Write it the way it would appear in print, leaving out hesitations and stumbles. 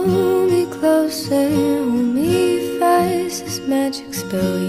Hold me close and hold me fast. This magic spell